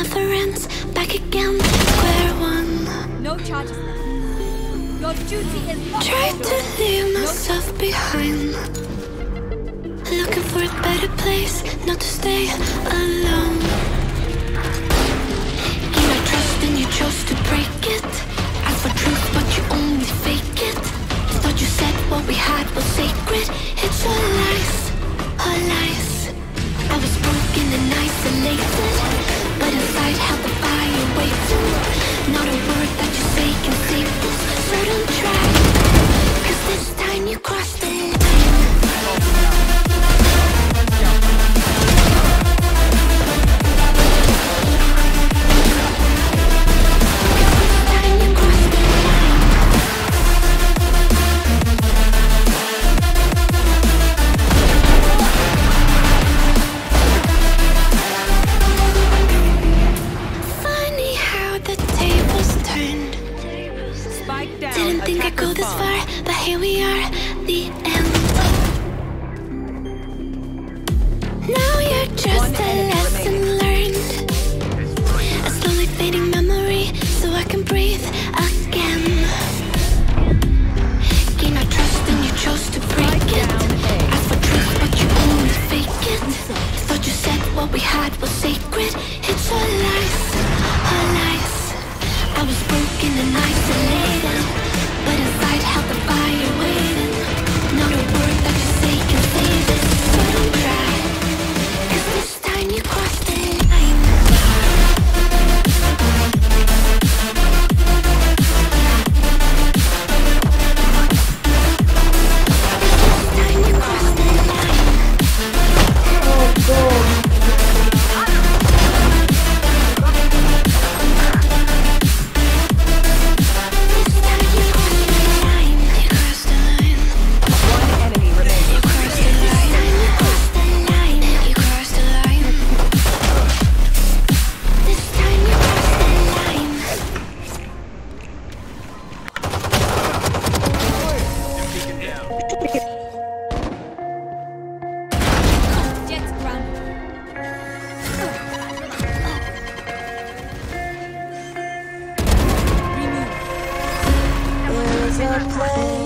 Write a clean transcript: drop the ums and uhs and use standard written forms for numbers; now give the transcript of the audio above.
reference, back again, square one. No charges left. Your duty is not Try to leave myself behind, looking for a better place, not to stay alone. Gain my trust and you chose to break it. Ask for truth but you only fake it. Thought you said what we had was sacred. It's all lies, all lies. I was broken and isolated, but inside held the fire waiting. Not a word that you say can save this, so don't try, 'cause this time you crossed the line. Didn't think I'd go this far, but here we are, the end. Now you're just a lesson learned, a slowly fading memory, so I can breathe again. Gain my trust and you chose to break it. Ask for truth but you only fake it. Thought you said what we had was sacred. It's all lies, all lies. I was broken and isolated, but inside held the fire waiting. Not a word that you say can save it, so don't try, 'cause this time you crossed the line. This time you crossed the line. Oh God. There's a place